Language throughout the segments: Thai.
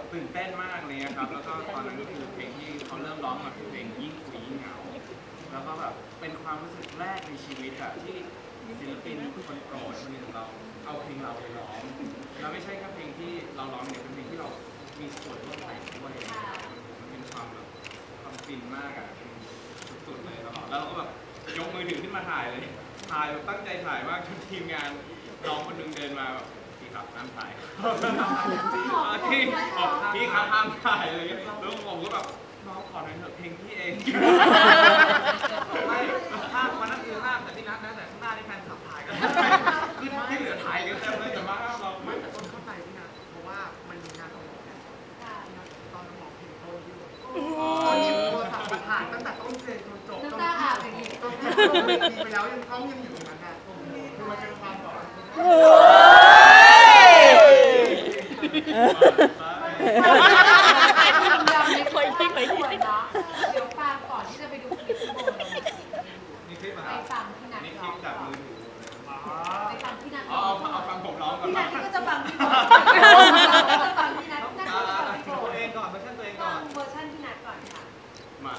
ตื่นเต้นมากเลยครับแล้วก็ตอนนั้นก็คือเพลงที่เขาเริ่มร้องมาคือเพลงยิ่งคุยยิ่งเหงาแล้วก็แบบเป็นความรู้สึกแรกในชีวิตอะที่ศิลปินคนโปรดคนหนึ่งของเราเอาเพลงเราไปร้องแล้วไม่ใช่แค่เพลงที่เราร้องเนี่ยเป็นเพลงที่เรามีส่วนร่วมแต่งด้วยมันเป็นความแบบความฟินมากอะสุดๆเลยตลอดแล้วเราก็แบบยกมือถือขึ้นมาถ่ายเลยถ่ายแบบตั้งใจถ่ายมากจนทีมงานน้องคนหนึ่งเดินมาแบบพี่ครับห้ามถ่ายที่บอกพี่ครับห้ามถ่ายอะไรเงี้ยแล้วผมก็แบบน้องขอหน่อยเถอะเพลงพี่เองไม่ภาพวันนั้นคือภาพแต่ที่นัดนะแต่ข้างหน้านี่แฟนขับถ่ายกันคือที่เหลือถ่ายกันเต็มเลยแต่ว่าเราไม่แต่คนเข้าใจพี่นัทเพราะว่ามันมีงานของพี่นัทตอนร้องเพลงต้นที่ตอนนี้โทรศัพท์มาถ่ายตั้งแต่ต้นเพลงจนจบต้องถ่ายอย่างนี้ต้องลงเวทีไปแล้วยังต้องยังอยู่ตรงนั้นอ่ะคือมันเป็นความแบบเดี๋ยวฟังก่อนที่จะไปดูคลิปที่โบนไปฟังที่นักร้องก่อนไปฟังที่นักร้องเอาฟังผมร้องก่อนพี่นักก็จะฟังพี่โบจะฟังพี่นักก็จะฟังพี่โบตัวเองก่อนเวอร์ชันตัวเองก่อนเวอร์ชันที่นักก่อนค่ะมา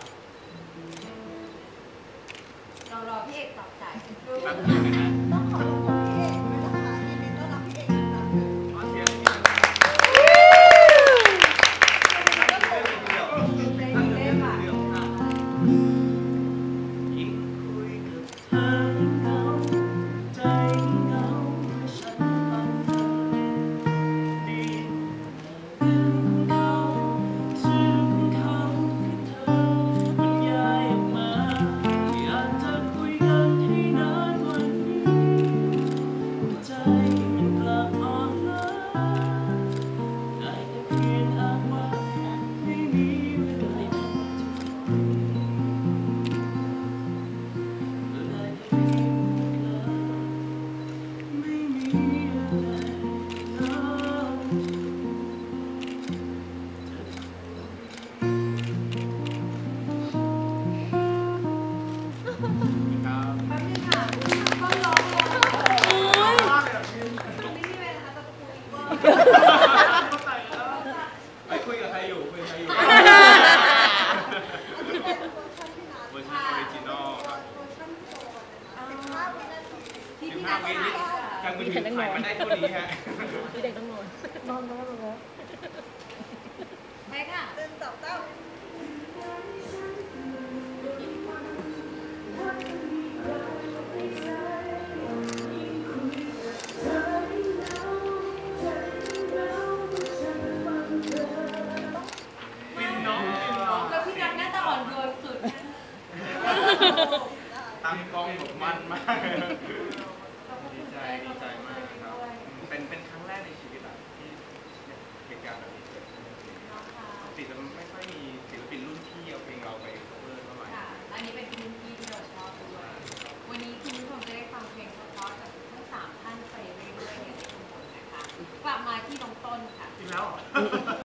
เรารอพี่เอกตอบสายต้องขอบคุณพี่เอกด้วยนะคะยินดีต้อนรับพี่เอกอีกครั้งหนึ่งไปคุยกับใครอยู่คุยกับใครอยู่เวอร์ชันออริจินอลครับที่พี่นั 15 กวินิจากมือถือถ่ายมาได้เท่านี้ฮะพี่เด็กต้องนอนไปค่ะเต้นจับเต้าแล้วพี่นักน่าจะอ่อนโยนสุดตั้งกล้องแบบมันมากดีใจมากครับเป็นครั้งแรกในชีวิตอะที่เหตุการณ์แบบนี้เกิดขึ้นปกติจะไม่ค่อยมีศิลปินรุ่นพี่เอาเพลงเราไป cover เท่าไหร่อันนี้เป็นพื้นที่ที่เราชอบด้วยวันนี้คุณผู้ชมจะได้ฟังเพลงเพราะๆจากทั้ง3ท่านไปเรื่อยๆในทุกคนนะคะกลับมาที่น้องต้นค่ะจริงแล้ว